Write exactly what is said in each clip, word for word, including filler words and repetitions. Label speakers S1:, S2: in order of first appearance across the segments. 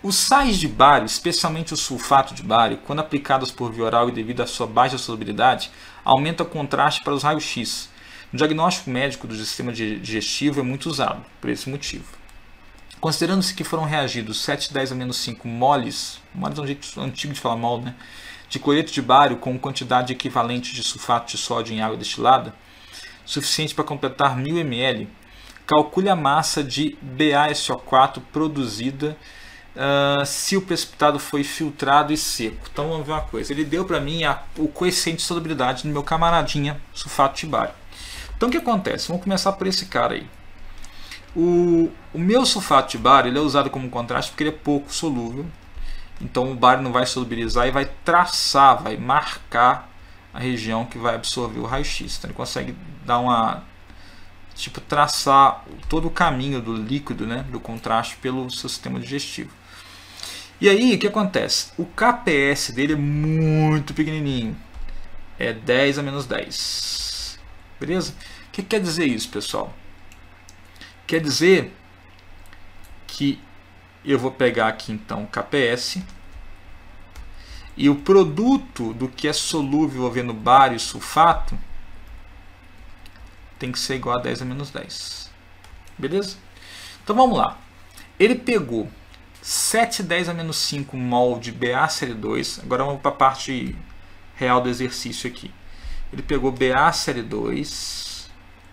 S1: Os sais de bário, especialmente o sulfato de bário, quando aplicados por via oral e devido à sua baixa solubilidade, aumenta o contraste para os raios-x. No diagnóstico médico do sistema digestivo é muito usado, por esse motivo. Considerando-se que foram reagidos sete dez a menos cinco moles, moles é um jeito antigo de falar mol, né? De cloreto de bário com quantidade equivalente de sulfato de sódio em água destilada, suficiente para completar mil mililitros, calcule a massa de B A S O quatro produzida uh, se o precipitado foi filtrado e seco. Então vamos ver uma coisa. Ele deu para mim a, o coeficiente de solubilidade do meu camaradinha sulfato de bário. Então o que acontece? Vamos começar por esse cara aí. O, o meu sulfato de bário ele é usado como contraste porque ele é pouco solúvel. Então o bário não vai solubilizar e vai traçar, vai marcar a região que vai absorver o raio-x. Então ele consegue dar uma, tipo, traçar todo o caminho do líquido, né, do contraste pelo seu sistema digestivo. E aí o que acontece? O K P S dele é muito pequenininho, é dez a menos dez. Beleza? O que quer dizer isso, pessoal? Quer dizer que eu vou pegar aqui então o K P S e o produto do que é solúvel havendo bário e sulfato tem que ser igual a dez a menos dez. Beleza? Então vamos lá. Ele pegou sete dez a menos cinco mol de B A série dois. Agora vamos para a parte real do exercício aqui. Ele pegou B A série dois,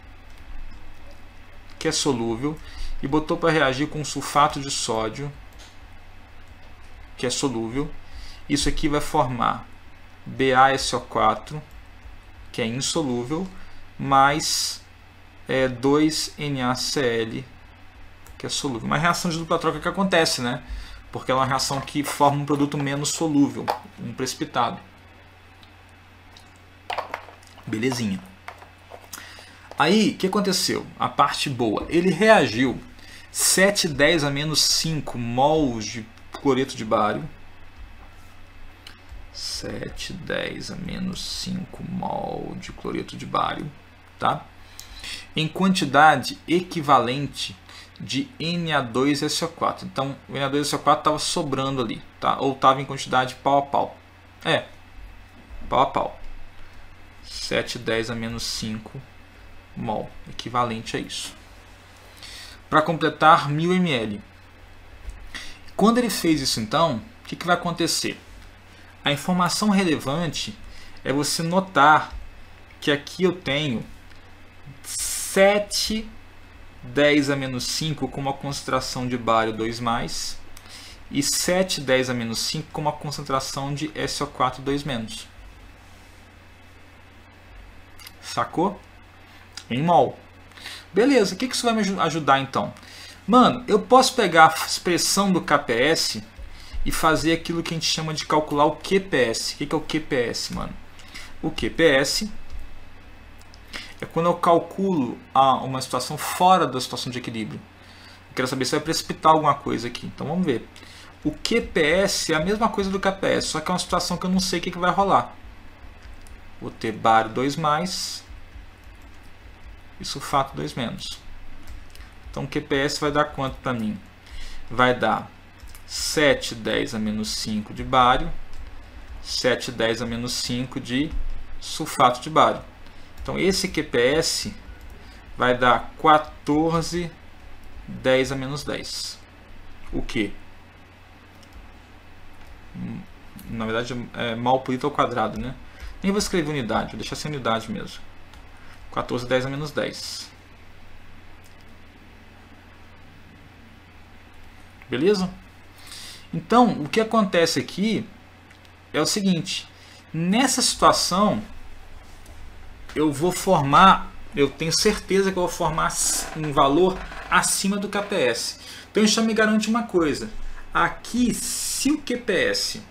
S1: que é solúvel, e botou para reagir com sulfato de sódio, que é solúvel. Isso aqui vai formar B A S O quatro, que é insolúvel, mais é, dois N A C L, que é solúvel. Uma reação de dupla troca que acontece, né? Porque é uma reação que forma um produto menos solúvel, um precipitado. Belezinha. Aí, o que aconteceu? A parte boa. Ele reagiu sete dez a menos cinco mols de cloreto de bário. sete dez a menos cinco mol de cloreto de bário. Tá? Em quantidade equivalente de N A dois S O quatro. Então, o N A dois S O quatro estava sobrando ali. Tá? Ou estava em quantidade pau a pau. É, pau a pau. sete dez a menos cinco mol, equivalente a isso. Para completar mil mililitros. Quando ele fez isso, então, o que, que vai acontecer? A informação relevante é você notar que aqui eu tenho sete dez a menos cinco com uma concentração de bário dois mais, e sete dez a menos cinco com uma concentração de S O quatro dois menos. Sacou? Em mol. Beleza, o que isso vai me ajudar então? Mano, eu posso pegar a expressão do K P S e fazer aquilo que a gente chama de calcular o Q P S. O que é o Q P S, mano? O Q P S é quando eu calculo uma situação fora da situação de equilíbrio. Eu quero saber se vai precipitar alguma coisa aqui. Então vamos ver. O Q P S é a mesma coisa do K P S, só que é uma situação que eu não sei o que vai rolar. Vou ter bário dois mais e sulfato dois menos. Então o Q P S vai dar quanto para mim? Vai dar sete dez a menos cinco de bário, sete dez a menos cinco de sulfato de bário. Então esse Q P S vai dar quatorze dez a menos dez. O que? Na verdade é mol por litro ao quadrado, né? Nem vou escrever unidade, vou deixar sem unidade mesmo. quatorze dez a menos dez. Beleza? Então, o que acontece aqui é o seguinte. Nessa situação, eu vou formar, eu tenho certeza que eu vou formar um valor acima do K P S. Então, isso já me garante uma coisa. Aqui, se o Q P S,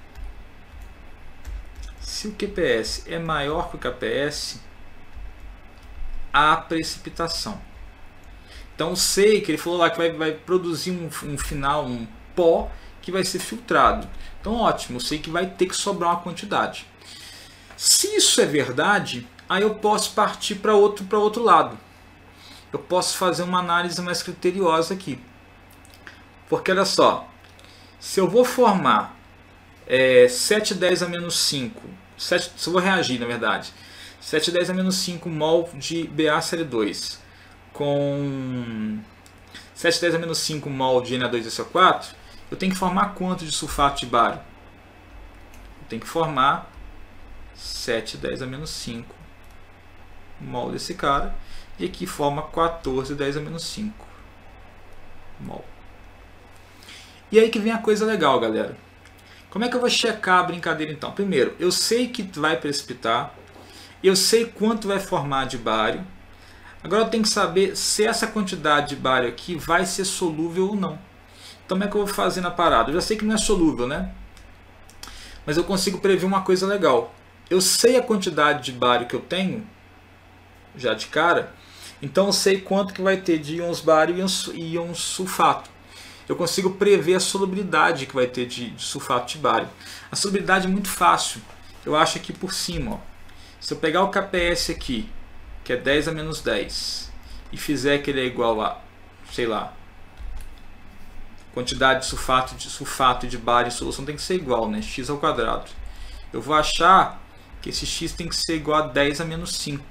S1: se o Q P S é maior que o K P S, há precipitação. Então, eu sei que ele falou lá que vai, vai produzir um, um final, um pó, que vai ser filtrado. Então, ótimo, eu sei que vai ter que sobrar uma quantidade. Se isso é verdade, aí eu posso partir para outro, para outro lado. Eu posso fazer uma análise mais criteriosa aqui. Porque, olha só, se eu vou formar é, sete dez a menos cinco, sete, se eu vou reagir na verdade, sete dez a menos cinco mol de B A C L dois com sete dez a menos cinco mol de N A dois S O quatro, eu tenho que formar quanto de sulfato de bário? Eu tenho que formar sete dez a menos cinco mol desse cara, e aqui forma quatorze dez a menos cinco mol. E aí que vem a coisa legal, galera. Como é que eu vou checar a brincadeira então? Primeiro, eu sei que vai precipitar, eu sei quanto vai formar de bário. Agora eu tenho que saber se essa quantidade de bário aqui vai ser solúvel ou não. Então como é que eu vou fazer na parada? Eu já sei que não é solúvel, né? Mas eu consigo prever uma coisa legal. Eu sei a quantidade de bário que eu tenho, já de cara, então eu sei quanto que vai ter de íons bário e íons sulfato. Eu consigo prever a solubilidade que vai ter de, de sulfato de bário. A solubilidade é muito fácil. Eu acho aqui por cima, ó. Se eu pegar o K P S aqui, que é dez a menos dez, e fizer que ele é igual a, sei lá, quantidade de sulfato de, sulfato de bário em solução tem que ser igual, né? X ao quadrado. Eu vou achar que esse X tem que ser igual a dez a menos cinco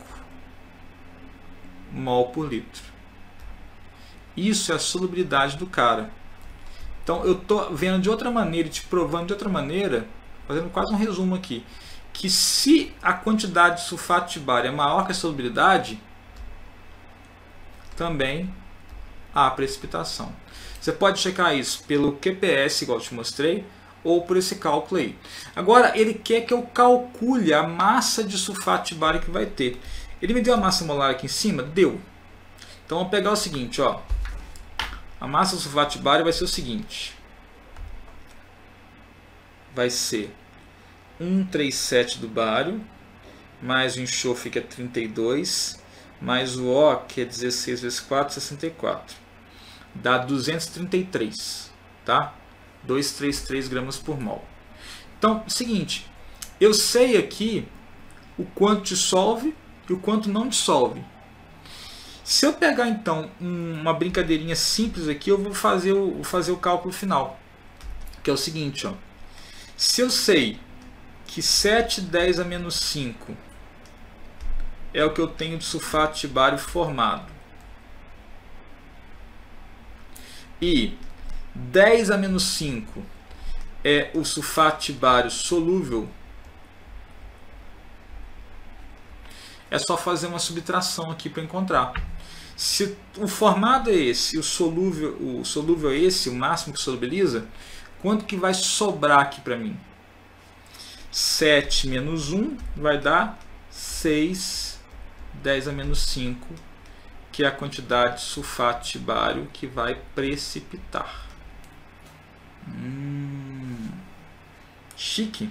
S1: mol por litro. Isso é a solubilidade do cara. Então eu estou vendo de outra maneira, te provando de outra maneira, fazendo quase um resumo aqui, que se a quantidade de sulfato de bário é maior que a solubilidade, também há precipitação. Você pode checar isso pelo Q P S, igual eu te mostrei, ou por esse cálculo aí. Agora ele quer que eu calcule a massa de sulfato de bário que vai ter. Ele me deu a massa molar aqui em cima? Deu. Então vamos pegar o seguinte, ó. A massa do sulfato de bário vai ser o seguinte. Vai ser cento e trinta e sete do bário, mais o enxofre que é trinta e dois, mais o O que é dezesseis vezes quatro, sessenta e quatro. Dá duzentos e trinta e três, tá? duzentos e trinta e três gramas por mol. Então, seguinte, eu sei aqui o quanto dissolve e o quanto não dissolve. Se eu pegar então uma brincadeirinha simples aqui, eu vou fazer o, vou fazer o cálculo final, que é o seguinte, ó. Se eu sei que sete dez a menos cinco é o que eu tenho de sulfato de bário formado, e dez a menos cinco é o sulfato de bário solúvel, é só fazer uma subtração aqui para encontrar. Se o formado é esse, o solúvel, o solúvel é esse, o máximo que solubiliza, quanto que vai sobrar aqui para mim? sete menos um vai dar seis, dez a menos cinco, que é a quantidade de sulfato de bário que vai precipitar. Hum, chique.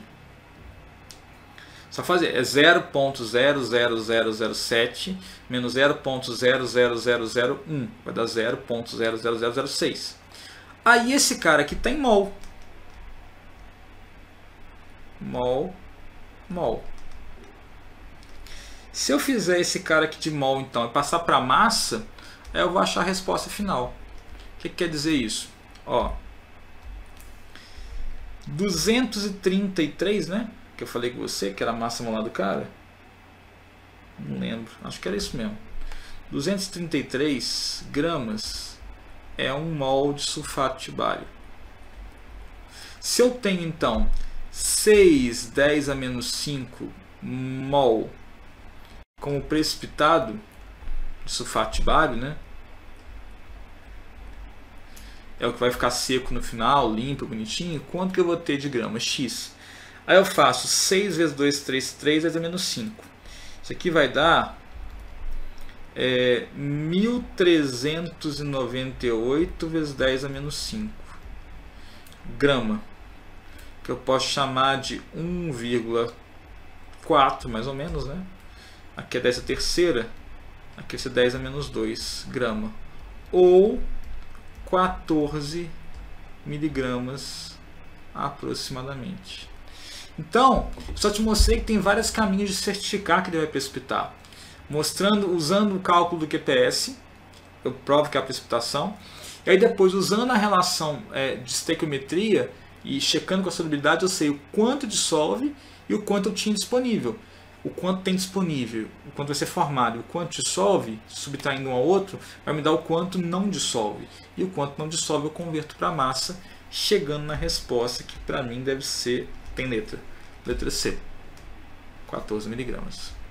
S1: Só fazer, é zero ponto zero zero zero zero sete menos zero ponto zero zero zero zero um, vai dar zero ponto zero zero zero zero seis. Aí esse cara aqui tem mol. Mol, mol. Se eu fizer esse cara aqui de mol então e passar para massa, aí eu vou achar a resposta final. O que, que quer dizer isso? Ó, duzentos e trinta e três, né? Que eu falei com você, que era a massa molar do cara. Não lembro, acho que era isso mesmo. duzentos e trinta e três gramas é um mol de sulfato de bário. Se eu tenho então seis dez a menos cinco mol como precipitado de sulfato de bário, né? É o que vai ficar seco no final, limpo, bonitinho. Quanto que eu vou ter de grama? X. Aí eu faço seis vezes dois, três, três, dez a menos cinco. Isso aqui vai dar é, mil trezentos e noventa e oito vezes dez a menos cinco grama. Que eu posso chamar de um vírgula quatro, mais ou menos, né? Aqui é dez a terceira, aqui é dez a menos dois grama. Ou quatorze miligramas aproximadamente. Então, só te mostrei que tem vários caminhos de certificar que ele vai precipitar. Mostrando, usando o cálculo do Q P S, eu provo que é a precipitação. E aí depois, usando a relação é, de estequiometria e checando com a solubilidade, eu sei o quanto dissolve e o quanto eu tinha disponível. O quanto tem disponível, o quanto vai ser formado, o quanto dissolve, subtraindo um ao outro, vai me dar o quanto não dissolve. E o quanto não dissolve eu converto para massa, chegando na resposta que para mim deve ser, tem letra, letra C, quatorze miligramas.